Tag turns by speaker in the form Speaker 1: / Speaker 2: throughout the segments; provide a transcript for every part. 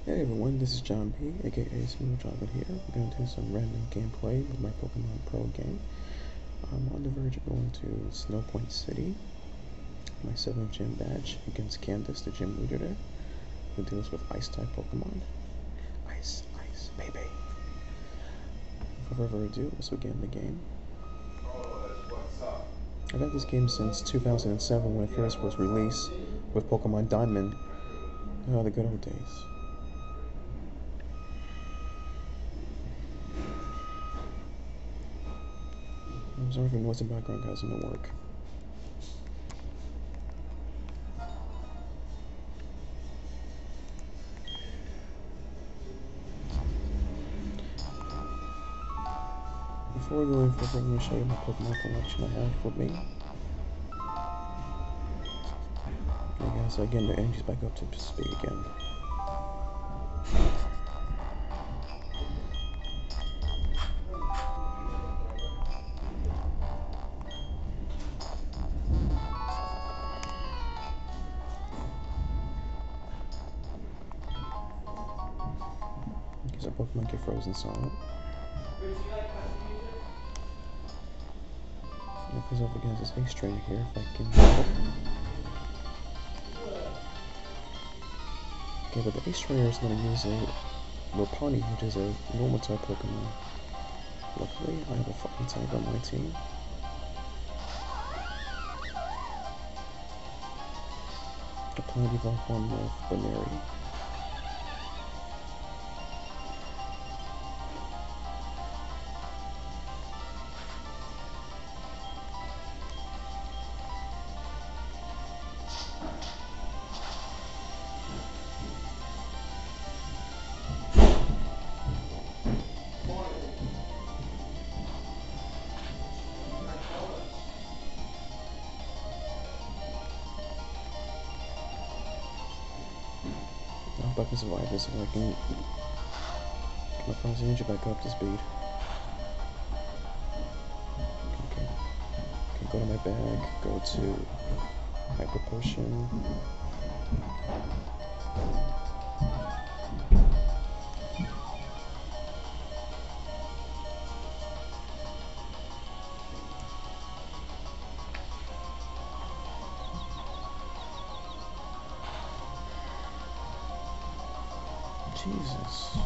Speaker 1: Hey everyone, this is John B, aka Smooth Chocolate here. We're going to do some random gameplay with my Pokemon Pro game. I'm on the verge of going to Snowpoint City, my 7th gym badge, against Candace, the gym leader there, who deals with Ice-type Pokemon. Ice, ice, baby. Without further ado, let's begin the game. I've had this game since 2007 when it first was released with Pokemon Diamond. Oh, the good old days. I'm sorry if the noise in the background, guys, in the work. Before we go any further, I'm going to show you my Pokemon collection I have with me. Okay guys, so again, the energy's back up to speed again. Because our Pokemon get frozen solid. It goes up against this Ace Trainer here, if I can. Okay, but the Ace Trainer is going to use a Lopunny, which is a normal type Pokemon. Luckily, I have a Fighting type on my team. I plan to evolve one with Baneri. I hope I can survive this so I can get my Frozen Ninja back up to speed. Okay. Okay, go to my bag, go to Hyper Potion. Jesus.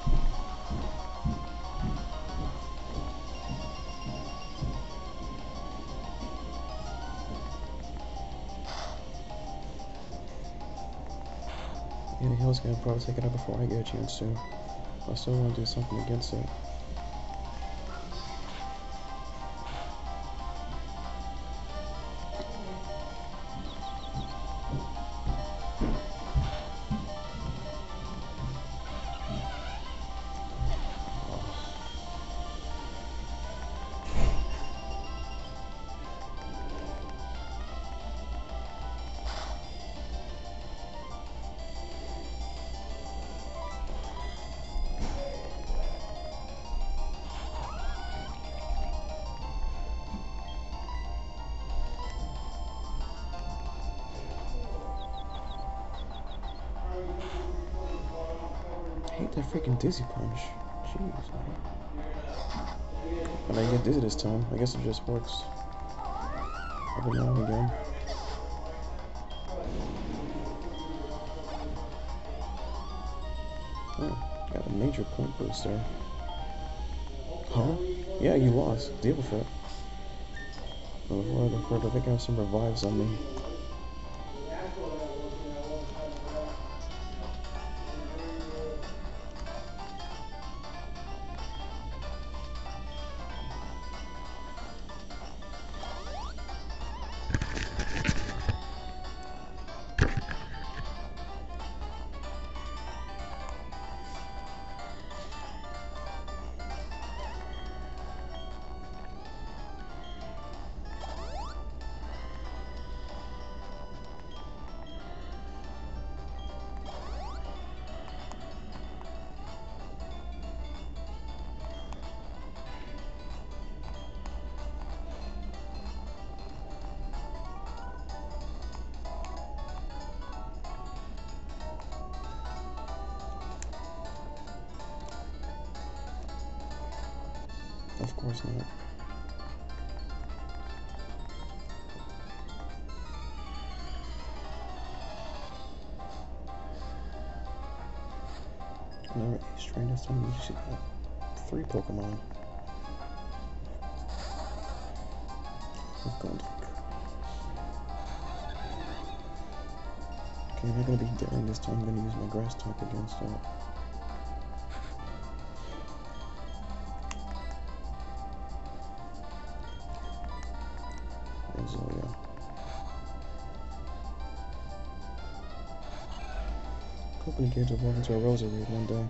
Speaker 1: Yeah, the hill's gonna probably take it out before I get a chance to. I still want to do something against it. I hate that freaking Dizzy Punch. Jeez, man. I didn't get dizzy this time. I guess it just works every now and again. Oh, got a major point boost there. Huh? Yeah, you lost. Deal with it. Before I think I have some revives on me. Of course not. Alright, he's trying this time. You should have 3 Pokemon. We've gone. Okay, I'm not gonna be daring this time. I'm gonna use my grass type against it. Rosalia. Hoping kids will walk into a rosary one day.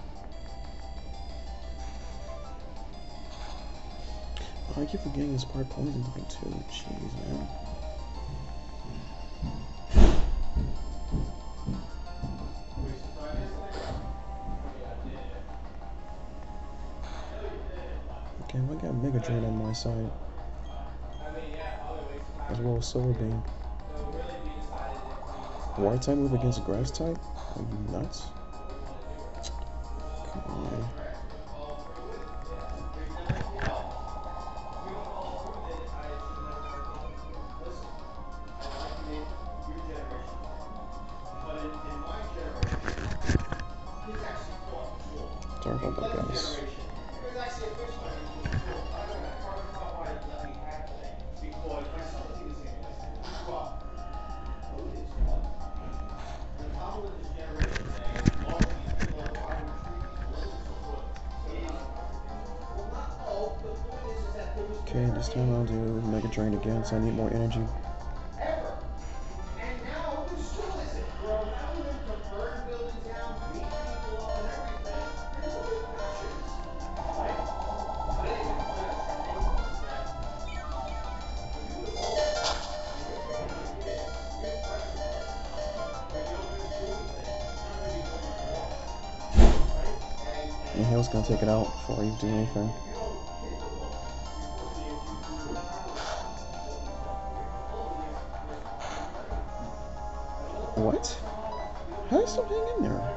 Speaker 1: Oh, I keep forgetting it's part poison type too. Jeez, man. Okay, well, I got Mega Drain on my side, as well as Solar Beam. Water type move against grass type? Are you nuts? Come on. Sorry about that, guys. Okay, this time I'll do Mega Drain again, so I need more energy. And Hail's gonna take it out before you do anything. What? How did it still hang in there?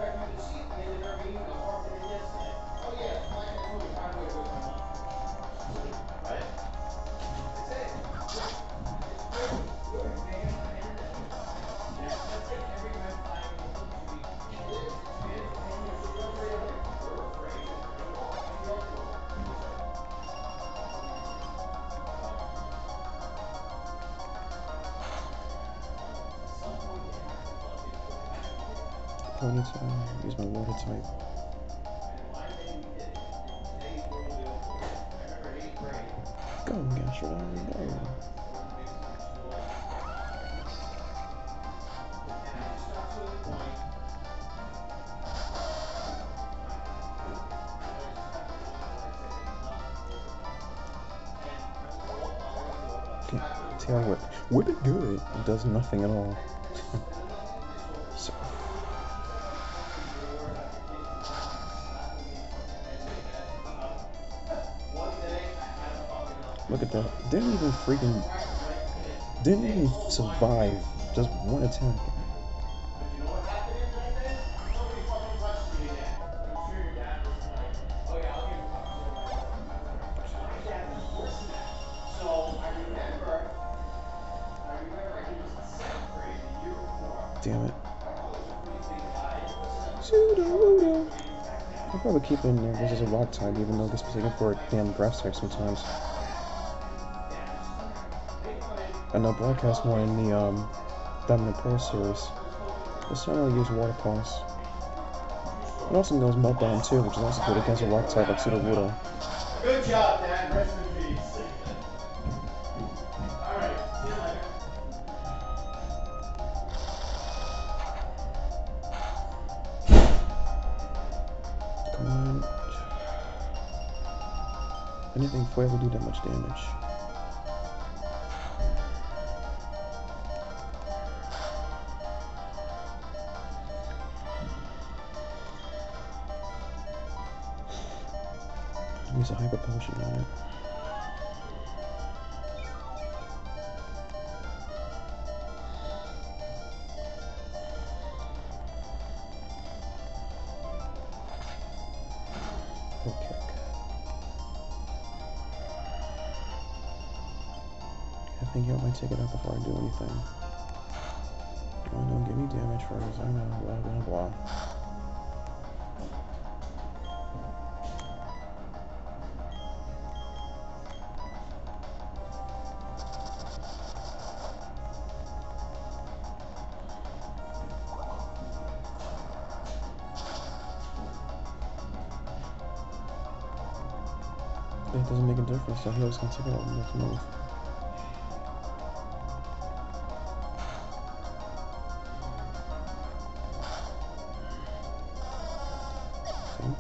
Speaker 1: Ponytail, use my water type. Go, Gastrodon, go. Okay, Tail Whip. Whip it good. It does nothing at all. So. Look at that. Didn't even survive. Just one attack. Damn it. I'll probably keep it in there. This is a rock type, even though this was looking for a damn grass type sometimes. And I'll broadcast more in the Diamond Pro series. This time I'll use Water Pulse. It also knows Meltdown too, which is also good against a rock type like Sudowoodo.
Speaker 2: Good job, Dad. Rest in peace. Alright, see you later.
Speaker 1: Come on. Anything foil will do that much damage. Use a Hyper Potion on it. Okay. think y'all might take it out before I do anything. Oh, don't give me damage first. I know, blah, blah, blah. It doesn't make a difference, so he was gonna take it out the next move. See?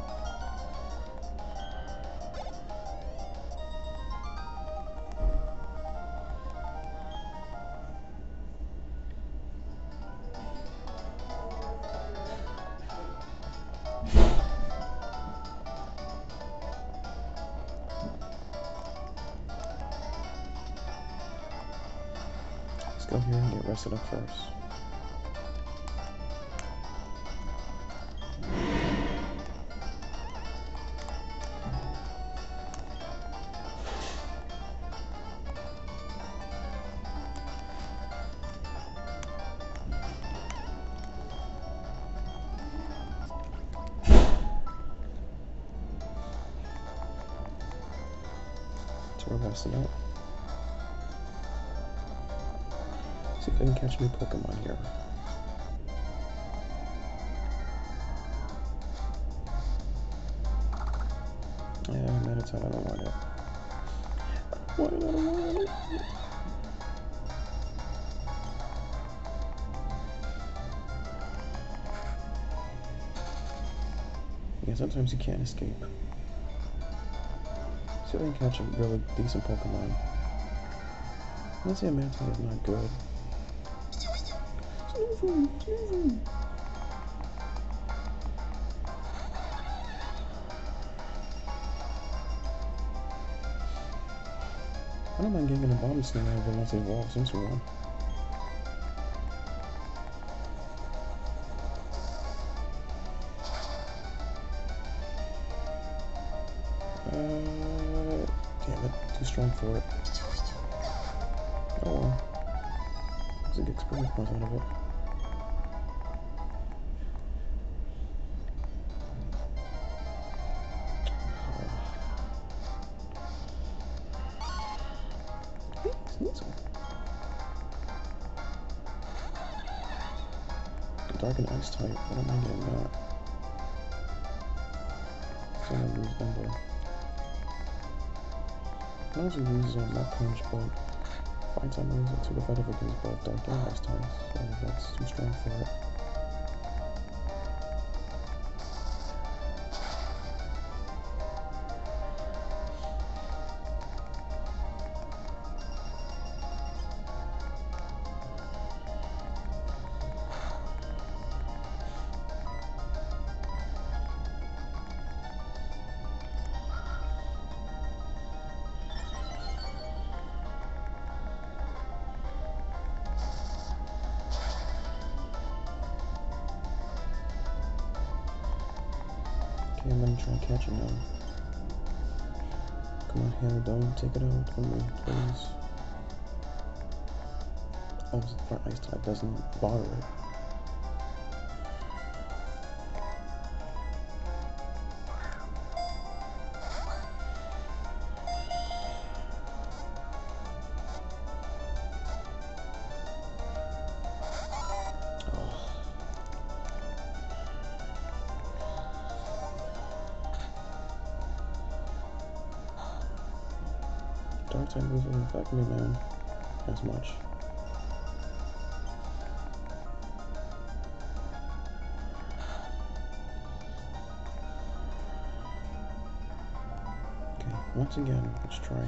Speaker 1: Let's go here and get rested up first. So we're resting up. See if I can catch a new Pokemon here. Yeah, Meditite, I don't want it. I don't want it. Yeah, sometimes you can't escape. See if I can catch a really decent Pokemon. Let's say a Meditite is not good. Sneasel. I don't mind getting a bomb snare over once it evolves into one. Damn it, too strong for it. Oh well. Let's get experience points out of it. Sneasel. Dark and Ice type. I don't mind getting that. So I'm gonna lose Ember. I also use Mach Punch, but find time moves are too effective against both Dark and Ice types, so that's too strong for it. Okay, I'm gonna try and catch it now. Come on, Hair, don't take it out from me, please. Oh, the front Ice type doesn't bother it. Dark type moves won't affect me, man, as much. Okay, once again, let's try.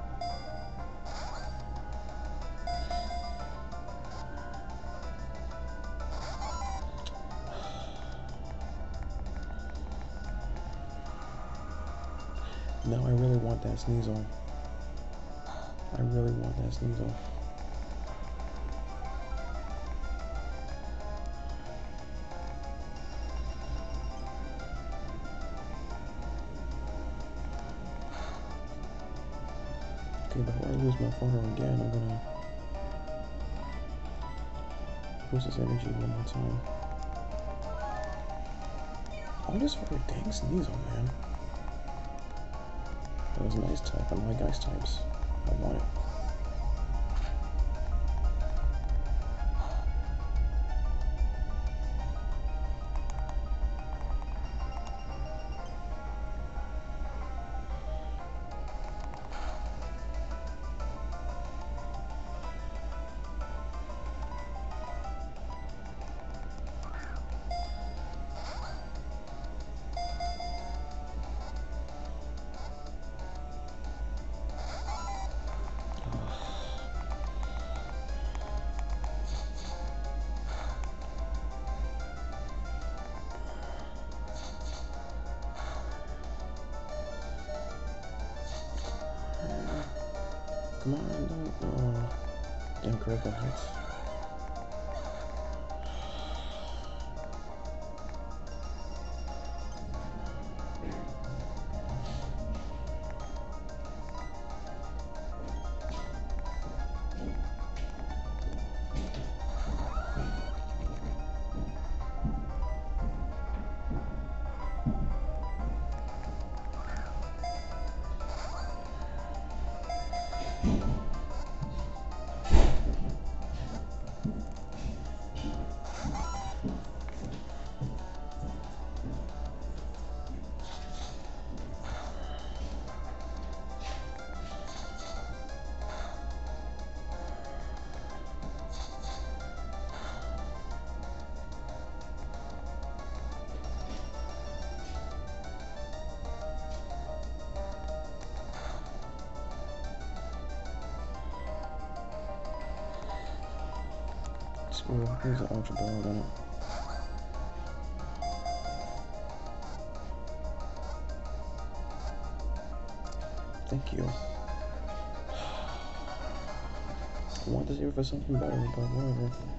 Speaker 1: Now I really want that Sneasel. I really want that Sneasel. Okay, before I lose my photo again, I'm gonna boost his energy one more time. All this for a dang Sneasel, man. That was a nice type. I like ice types. I want it. Come on, don't. Oh, damn critical hits. Screw, here's an ultra ball on it. Thank you. I want to save it for something better, but whatever.